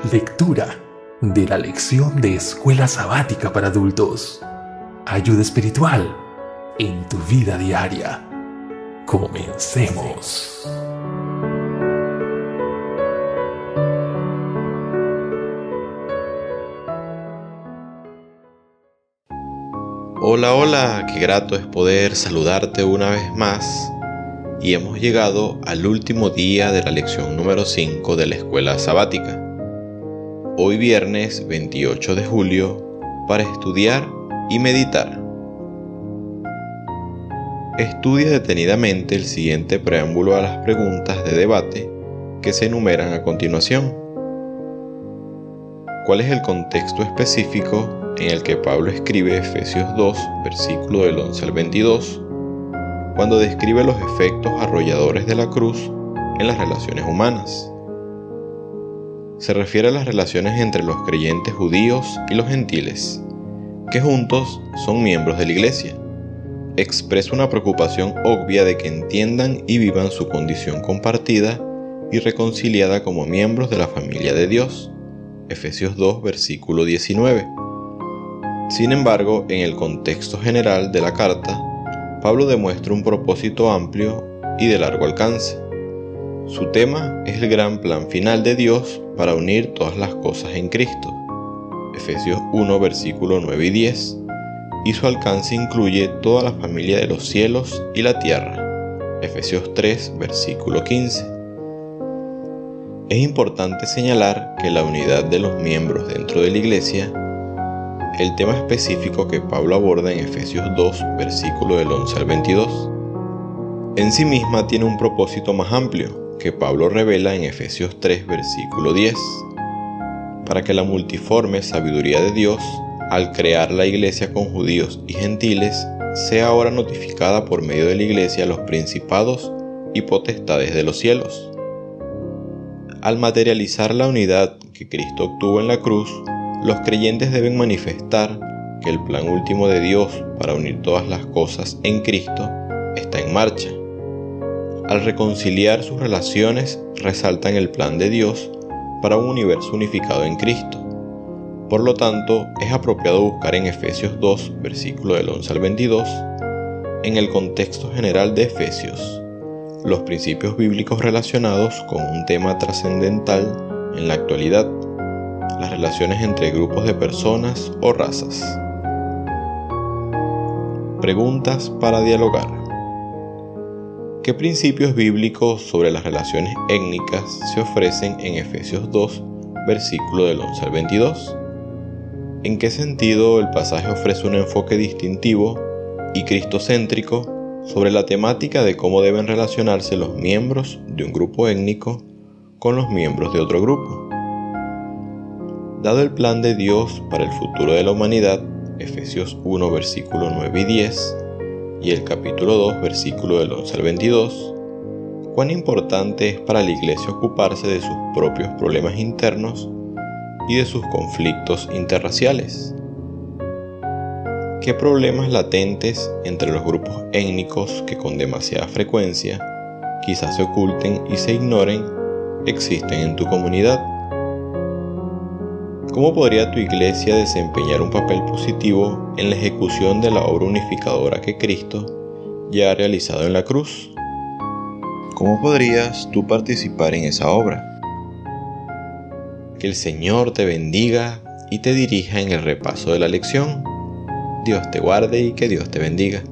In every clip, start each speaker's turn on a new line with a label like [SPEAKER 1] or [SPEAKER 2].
[SPEAKER 1] Lectura de la lección de Escuela Sabática para Adultos. Ayuda espiritual en tu vida diaria. Comencemos.
[SPEAKER 2] Hola, hola, qué grato es poder saludarte una vez más. Y hemos llegado al último día de la lección número 5 de la Escuela Sabática. Hoy viernes 28 de julio para estudiar y meditar. Estudia detenidamente el siguiente preámbulo a las preguntas de debate que se enumeran a continuación. ¿Cuál es el contexto específico en el que Pablo escribe Efesios 2, versículo del 11 al 22, cuando describe los efectos arrolladores de la cruz en las relaciones humanas? Se refiere a las relaciones entre los creyentes judíos y los gentiles, que juntos son miembros de la iglesia. Expresa una preocupación obvia de que entiendan y vivan su condición compartida y reconciliada como miembros de la familia de Dios. Efesios 2, versículo 19. Sin embargo, en el contexto general de la carta, Pablo demuestra un propósito amplio y de largo alcance. Su tema es el gran plan final de Dios para unir todas las cosas en Cristo. Efesios 1, versículo 9 y 10. Y su alcance incluye toda la familia de los cielos y la tierra. Efesios 3, versículo 15. Es importante señalar que la unidad de los miembros dentro de la iglesia, el tema específico que Pablo aborda en Efesios 2, versículo del 11 al 22, en sí misma tiene un propósito más amplio que Pablo revela en Efesios 3, versículo 10, para que la multiforme sabiduría de Dios, al crear la iglesia con judíos y gentiles, sea ahora notificada por medio de la iglesia a los principados y potestades de los cielos. Al materializar la unidad que Cristo obtuvo en la cruz, los creyentes deben manifestar que el plan último de Dios para unir todas las cosas en Cristo está en marcha. Al reconciliar sus relaciones, resaltan el plan de Dios para un universo unificado en Cristo. Por lo tanto, es apropiado buscar en Efesios 2, versículo del 11 al 22, en el contexto general de Efesios, los principios bíblicos relacionados con un tema trascendental en la actualidad: las relaciones entre grupos de personas o razas. Preguntas para dialogar. ¿Qué principios bíblicos sobre las relaciones étnicas se ofrecen en Efesios 2, versículo del 11 al 22? ¿En qué sentido el pasaje ofrece un enfoque distintivo y cristocéntrico sobre la temática de cómo deben relacionarse los miembros de un grupo étnico con los miembros de otro grupo? Dado el plan de Dios para el futuro de la humanidad, Efesios 1, versículo 9 y 10, y el capítulo 2, versículo del 11 al 22, ¿cuán importante es para la iglesia ocuparse de sus propios problemas internos y de sus conflictos interraciales? ¿Qué problemas latentes entre los grupos étnicos que con demasiada frecuencia quizás se oculten y se ignoren existen en tu comunidad? ¿Cómo podría tu iglesia desempeñar un papel positivo en la ejecución de la obra unificadora que Cristo ya ha realizado en la cruz? ¿Cómo podrías tú participar en esa obra? Que el Señor te bendiga y te dirija en el repaso de la lección. Dios te guarde y que Dios te bendiga.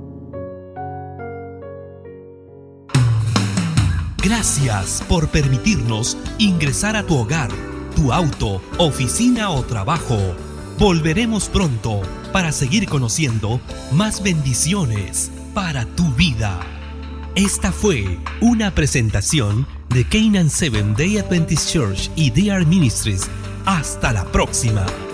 [SPEAKER 3] Gracias por permitirnos ingresar a tu hogar, tu auto, oficina o trabajo. Volveremos pronto para seguir conociendo más bendiciones para tu vida. Esta fue una presentación de Canaan Seventh Day Adventist Church y DR Ministries. Hasta la próxima.